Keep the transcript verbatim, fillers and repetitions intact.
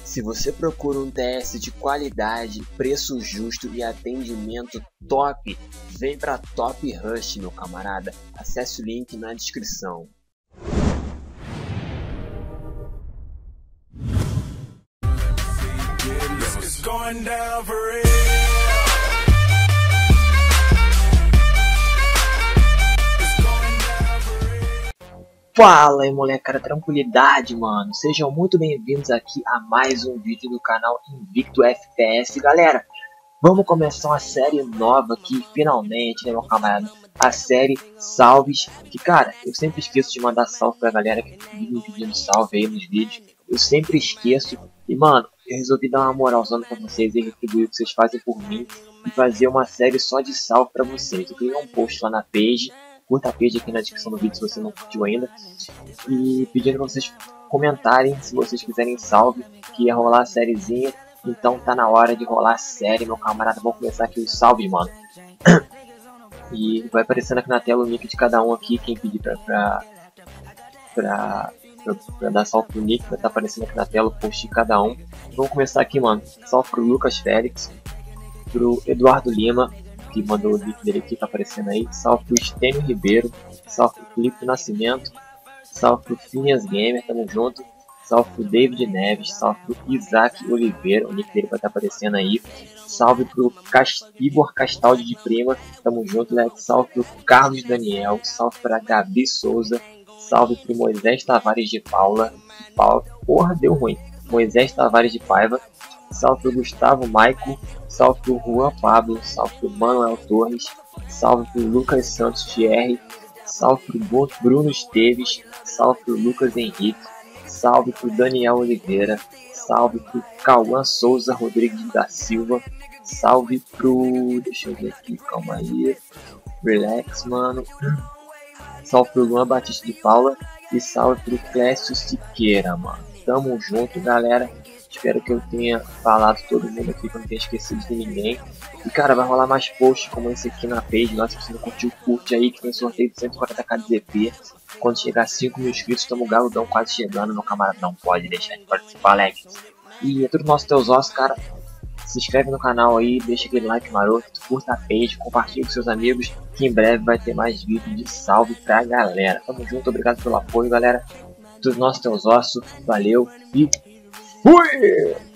Se você procura um T S de qualidade, preço justo e atendimento top, vem pra Top Rush, meu camarada. Acesse o link na descrição. Fala aí, molecada, tranquilidade, mano. Sejam muito bem-vindos aqui a mais um vídeo do canal Invicto F P S. Galera, vamos começar uma série nova aqui, finalmente, né, meu camarada? A série Salves, que, cara, eu sempre esqueço de mandar salve pra galera que vive me pedindo salve aí nos vídeos. Eu sempre esqueço. E, mano, eu resolvi dar uma moralzona pra vocês e retribuir o que vocês fazem por mim e fazer uma série só de salve pra vocês. Eu criei um post lá na page. Curta a page aqui na descrição do vídeo se você não curtiu ainda. E pedindo pra vocês comentarem se vocês quiserem salve, que ia rolar a sériezinha. Então tá na hora de rolar a série, meu camarada. Vamos começar aqui o salve, mano. E vai aparecendo aqui na tela o nick de cada um aqui. Quem pedir pra, pra, pra, pra, pra dar salve pro nick, vai estar aparecendo aqui na tela o post de cada um. Vamos começar aqui, mano. Salve pro Lucas Félix, pro Eduardo Lima, que mandou o link dele aqui, tá aparecendo aí. Salve pro Estênio Ribeiro, salve pro Felipe Nascimento, salve pro Phineas Gamer, tamo junto. Salve pro David Neves, salve pro Isaac Oliveira, o nick dele vai estar aparecendo aí. Salve pro Cast Igor Castaldi de Prima, tamo junto, né? Salve pro Carlos Daniel, salve pra Gabi Souza, salve pro Moisés Tavares de Paula, Paula, porra, deu ruim. Moisés Tavares de Paiva, salve pro Gustavo Maico, salve pro Juan Pablo, salve pro Manuel Torres, salve pro Lucas Santos Thierry, salve pro Bruno Esteves, salve pro Lucas Henrique, salve pro Daniel Oliveira, salve pro Cauã Souza Rodrigues da Silva, salve pro... deixa eu ver aqui, calma aí, relax, mano, salve pro Luan Batista de Paula e salve pro Clécio Siqueira, mano. Tamo junto, galera. Espero que eu tenha falado todo mundo aqui, que eu não tenha esquecido de ninguém. E, cara, vai rolar mais posts como esse aqui na page. Lá, se você não curtiu, curte aí, que tem sorteio de cento e quarenta k de Z P. Quando chegar a cinco mil inscritos, estamos galudão quase chegando. Meu camarada não pode deixar de participar, Alex. E é tudo nosso teus ossos, cara. Se inscreve no canal aí, deixa aquele like maroto, curta a page, compartilha com seus amigos, que em breve vai ter mais vídeos de salve pra galera. Tamo junto, obrigado pelo apoio, galera. Tudo nosso teus ossos, valeu e fui!